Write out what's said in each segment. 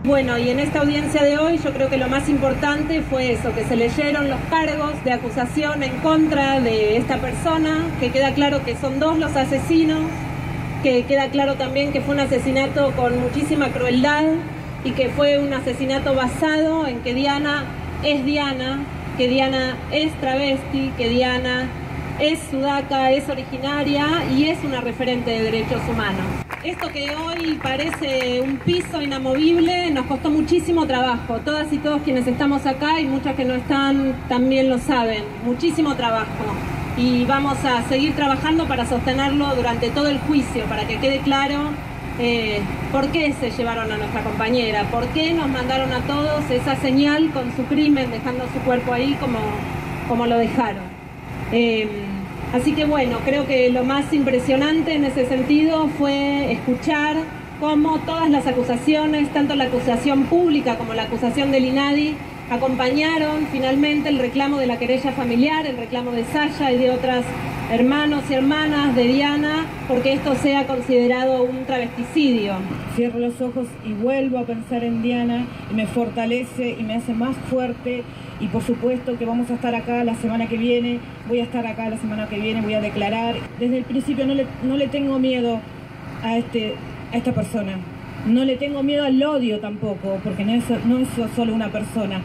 Bueno, y en esta audiencia de hoy yo creo que lo más importante fue eso, que se leyeron los cargos de acusación en contra de esta persona, que queda claro que son dos los asesinos, que queda claro también que fue un asesinato con muchísima crueldad y que fue un asesinato basado en que Diana es Diana, que Diana es travesti, que Diana es sudaca, es originaria y es una referente de derechos humanos. Esto que hoy parece un piso inamovible nos costó muchísimo trabajo. Todas y todos quienes estamos acá y muchas que no están también lo saben. Muchísimo trabajo. Y vamos a seguir trabajando para sostenerlo durante todo el juicio, para que quede claro por qué se llevaron a nuestra compañera, por qué nos mandaron a todos esa señal con su crimen, dejando su cuerpo ahí como lo dejaron. Así que bueno, creo que lo más impresionante en ese sentido fue escuchar cómo todas las acusaciones, tanto la acusación pública como la acusación del INADI, acompañaron finalmente el reclamo de la querella familiar, el reclamo de Saya y de otras hermanos y hermanas de Diana, porque esto sea considerado un travesticidio. Cierro los ojos y vuelvo a pensar en Diana y me fortalece y me hace más fuerte. Y por supuesto que vamos a estar acá la semana que viene, voy a estar acá la semana que viene, voy a declarar. Desde el principio no le tengo miedo a esta persona. No le tengo miedo al odio tampoco, porque no es solo una persona.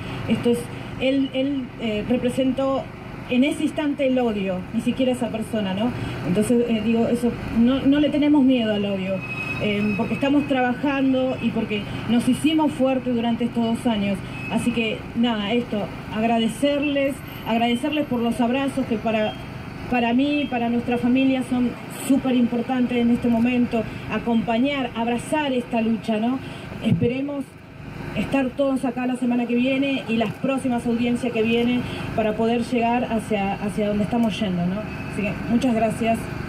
Él representó en ese instante el odio, ni siquiera esa persona, ¿no? Entonces digo, eso, no le tenemos miedo al odio, porque estamos trabajando y porque nos hicimos fuertes durante estos 2 años. Así que nada, agradecerles por los abrazos que para mí, para nuestra familia son súper importantes en este momento, acompañar, abrazar esta lucha, ¿no? Esperemos estar todos acá la semana que viene y las próximas audiencias que vienen para poder llegar hacia donde estamos yendo, ¿no? Así que muchas gracias.